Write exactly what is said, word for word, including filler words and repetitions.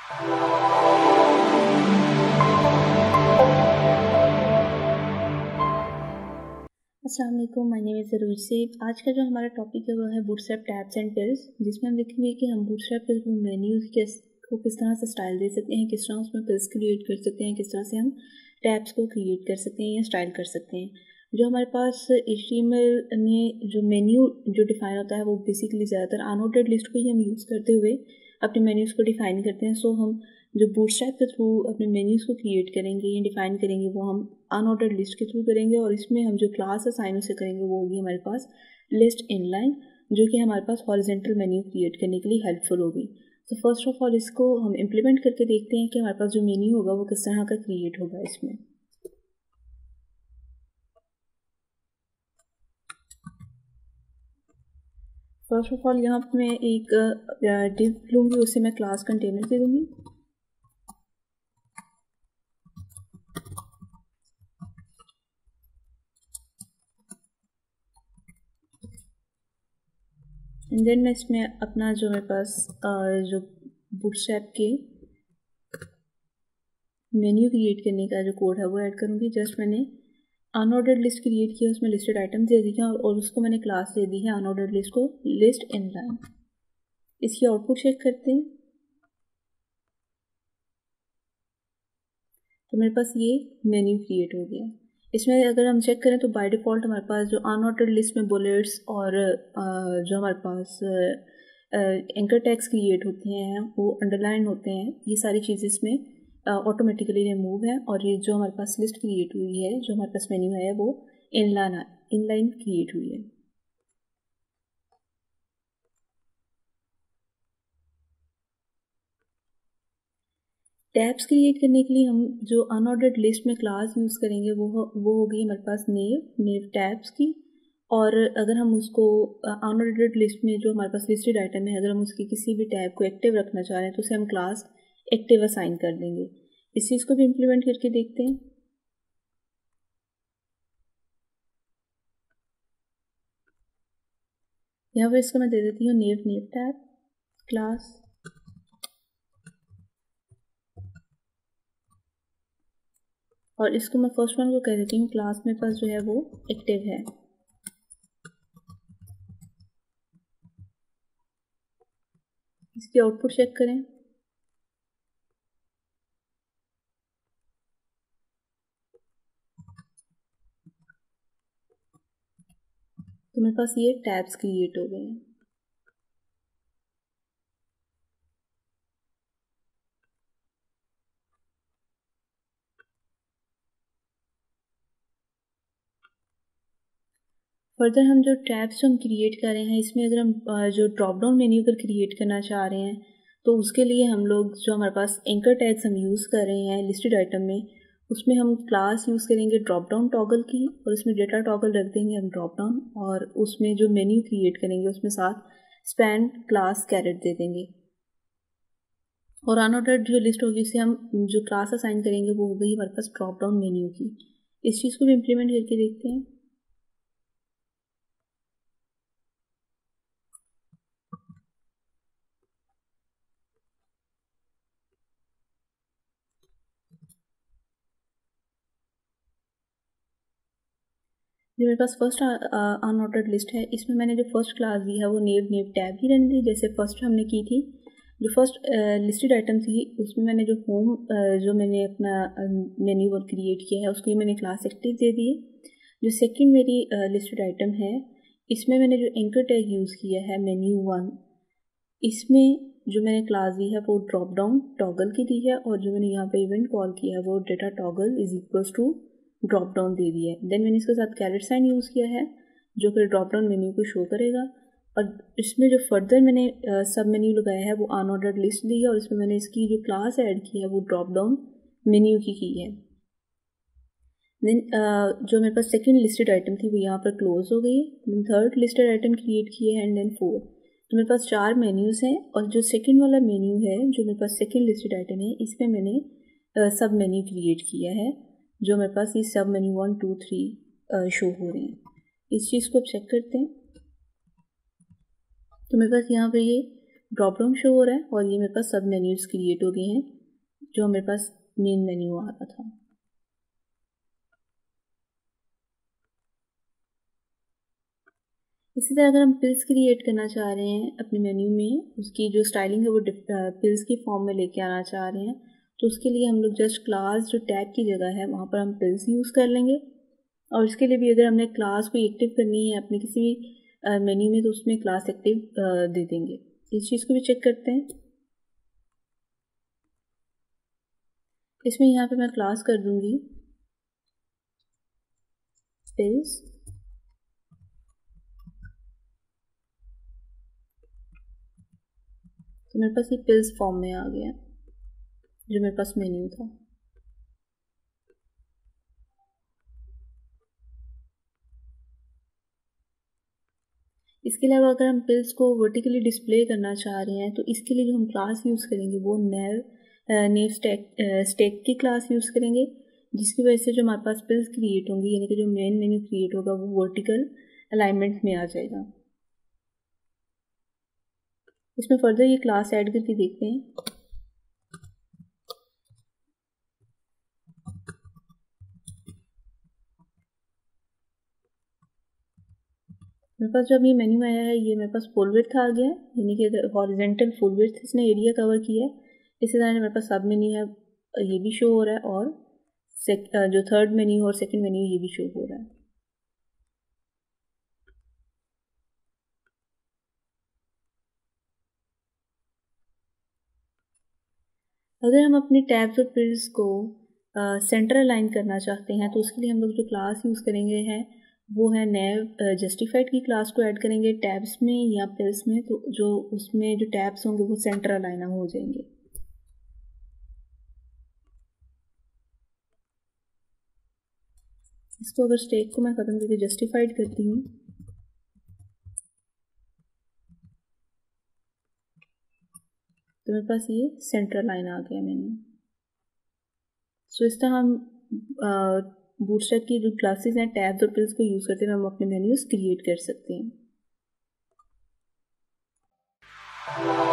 अस्सलाम वालेकुम, my name is अरूज से। आज का जो हमारा टॉपिक है वो है बूटस्ट्रैप टैब्स एंड टिल्स, जिसमें हम देखेंगे कि हम बूटस्ट्रैप के थ्रू मेन्यूज को किस तरह से स्टाइल दे सकते हैं, किस तरह उसमें टिल्स क्रिएट कर सकते हैं, किस तरह से हम टैब्स को क्रिएट कर सकते हैं या स्टाइल कर सकते हैं। जो हमारे पास एच टी एम एल में जो मेन्यू जो डिफाइन होता है वो बेसिकली ज़्यादातर अनऑर्डर्ड लिस्ट को ही हम यूज़ करते हुए अपने मेन्यूज़ को डिफाइन करते हैं। सो हम जो बूटस्ट्रैप के थ्रू अपने मेन्यूज़ को क्रिएट करेंगे या डिफाइन करेंगे वो हम अनऑर्डर्ड लिस्ट के थ्रू करेंगे, और इसमें हम जो क्लास असाइन उसे करेंगे वो होगी हमारे पास लिस्ट इनलाइन, जो कि हमारे पास हॉरिजॉन्टल मेन्यू क्रिएट करने के लिए हेल्पफुल होगी। तो फर्स्ट ऑफ ऑल इसको हम इम्प्लीमेंट करके देखते हैं कि हमारे पास जो मेन्यू होगा वो किस तरह का क्रिएट होगा। इसमें फर्स्ट ऑफ ऑल यहाँ पर मैं एक डिव लूँगी, उससे मैं क्लास कंटेनर दे दूँगी। एंड देन मैं इसमें अपना जो मेरे पास जो बूटस्ट्रैप के मेन्यू क्रिएट करने का जो कोड है वो ऐड करूँगी। जस्ट मैंने अनऑर्डर्ड लिस्ट क्रिएट किया, उसमें लिस्टेड आइटम्स दे दी हैं और, और उसको मैंने क्लास दे दी है अनऑर्डर्ड लिस्ट को लिस्ट इनलाइन। इसकी आउटपुट चेक करते हैं तो मेरे पास ये मेन्यू क्रिएट हो गया। इसमें अगर हम चेक करें तो बाय डिफ़ॉल्ट हमारे पास जो अनऑर्डर्ड लिस्ट में बुलेट्स और जो हमारे पास एंकर टैग्स क्रिएट होते हैं वो अंडरलाइन होते हैं, ये सारी चीज़ें इसमें ऑटोमेटिकली रिमूव है। और ये जो हमारे पास लिस्ट क्रिएट हुई है, जो हमारे पास मेन्यू है वो इनलाइन इनलाइन क्रिएट हुई है। टैब्स क्रिएट करने के लिए हम जो अनऑर्डर्ड लिस्ट में क्लास यूज़ करेंगे वो वो होगी हमारे पास नेव नेव टैब्स की। और अगर हम उसको अनऑर्डर्ड लिस्ट में जो हमारे पास लिस्टेड आइटम है, अगर हम उसकी किसी भी टैब को एक्टिव रखना चाह रहे हैं तो उसे हम क्लास एक्टिव असाइन कर देंगे। इस चीज़ को भी इम्प्लीमेंट करके देखते हैं। यहाँ पर इसको मैं दे देती हूँ नेव नेव टैब क्लास, और इसको मैं फर्स्ट वन को कह देती हूँ क्लास मेरे पास जो है वो एक्टिव है। इसकी आउटपुट चेक करें तो मेरे पास ये टैब्स क्रिएट हो गए हैं। फर्दर हम जो टैब्स जो हम क्रिएट कर रहे हैं इसमें अगर हम जो ड्रॉप डाउन मेन्यू अगर क्रिएट करना चाह रहे हैं तो उसके लिए हम लोग जो हमारे पास एंकर टैग्स हम यूज़ कर रहे हैं लिस्टेड आइटम में, उसमें हम क्लास यूज़ करेंगे ड्रॉप डाउन टॉगल की, और उसमें डेटा टॉगल रख देंगे हम ड्रॉप डाउन, और उसमें जो मेन्यू क्रिएट करेंगे उसमें साथ स्पैन क्लास कैरेट दे देंगे। और अनऑर्डर्ड जो लिस्ट होगी उसे हम जो क्लास असाइन करेंगे वो हो गई हमारे पास ड्रॉप डाउन मेन्यू की। इस चीज़ को भी इम्प्लीमेंट करके देखते हैं। जो मेरे पास फर्स्ट अनऑर्डर्ड लिस्ट है इसमें मैंने जो फर्स्ट क्लास दी है वो नेव नेव टैब ही रहने दी, जैसे फर्स्ट हमने की थी। जो फर्स्ट लिस्टेड आइटम थी उसमें मैंने जो होम uh, जो मैंने अपना मेन्यू वर्क क्रिएट किया है उसको मैंने क्लास एक्टिव दे दी है। जो सेकंड मेरी लिस्टेड uh, आइटम है इसमें मैंने जो एंकर टैग यूज़ किया है मेन्यू वन, इसमें जो मैंने क्लास दी है वो ड्रॉप डाउन टॉगल की दी है, और जो मैंने यहाँ पे इवेंट कॉल किया है वो data toggle is equals to drop down दे दिया है। देन मैंने इसके साथ कैरेट साइन यूज़ किया है जो कि ड्रॉप डाउन मेन्यू को शो करेगा। और इसमें जो फर्दर मैंने सब मेन्यू लगाया है वो अनऑर्डर्ड लिस्ट दी है, और इसमें मैंने इसकी जो क्लास ऐड की है वो ड्रॉप डाउन मेन्यू की की है। देन uh, जो मेरे पास सेकेंड लिस्टेड आइटम थी वो यहाँ पर क्लोज हो गई। Then third listed item create किए हैं, एंड देन फोर। तो मेरे पास चार मेन्यूज़ हैं, और जो सेकेंड वाला मेन्यू है जो मेरे पास सेकेंड लिस्टेड आइटम है इसमें मैंने uh, सब मेन्यू क्रिएट किया है, जो मेरे पास ये सब menu one two three show हो रहे हैं। इस चीज़ को अब चेक करते हैं तो मेरे पास यहाँ पे ये ड्रॉप डाउन शो हो रहा है और ये मेरे पास सब मेन्यूज क्रिएट हो गए हैं जो मेरे पास मेन मेन्यू आ रहा था। इसी तरह अगर हम पिल्स क्रिएट करना चाह रहे हैं अपने मेन्यू में, उसकी जो स्टाइलिंग है वो पिल्स की फॉर्म में लेके आना चाह रहे हैं, तो उसके लिए हम लोग जस्ट क्लास जो टैग की जगह है वहाँ पर हम पिल्स यूज़ कर लेंगे। और इसके लिए भी अगर हमने क्लास को एक्टिव करनी है अपने किसी भी मेन्यू में तो उसमें क्लास एक्टिव दे देंगे। इस चीज़ को भी चेक करते हैं। इसमें यहाँ पे मैं क्लास कर दूंगी पिल्स, तो मेरे पास ये पिल्स फॉर्म में आ गया जो मेरे पास मेन्यू था। इसके अलावा अगर हम पिल्स को वर्टिकली डिस्प्ले करना चाह रहे हैं तो इसके लिए जो हम क्लास यूज़ करेंगे वो नेव नेव स्टैक स्टैक की क्लास यूज़ करेंगे, जिसकी वजह से जो हमारे पास पिल्स क्रिएट होंगी यानी कि जो मेन मेन्यू क्रिएट होगा वो वर्टिकल अलाइनमेंट में आ जाएगा। इसमें फर्दर ये क्लास ऐड करके देखते हैं। मेरे पास जो अभी मेन्यू आया है ये मेरे पास फुल विड्थ आ गया है, यानी कि अगर हॉरिजेंटल फुल विड्थ इसने एरिया कवर किया है। इसी तरह मेरे पास सब मेन्यू है ये भी शो हो रहा है और सेक, जो थर्ड मेन्यू और सेकंड मेन्यू ये भी शो हो रहा है। अगर हम अपने टैब्स और पिल्स को सेंटर अलाइन करना चाहते हैं तो उसके लिए हम लोग जो क्लास यूज़ करेंगे हैं वो है नेव जस्टिफाइड की क्लास को ऐड करेंगे टैब्स में या पिल्स में, तो जो उसमें जो टैब्स होंगे वो सेंटर अलाइन हो जाएंगे। इसको अगर स्टेक को मैं ख़त्म करके जस्टिफाइड करती हूँ तो मेरे पास ये सेंटर लाइन आ गया मेन्यू। सो इस तरह हम बूटस्ट्रैप की जो क्लासेस हैं टैब्स और पिल्स को यूज़ करते हुए हम अपने मेन्यूज क्रिएट कर सकते हैं।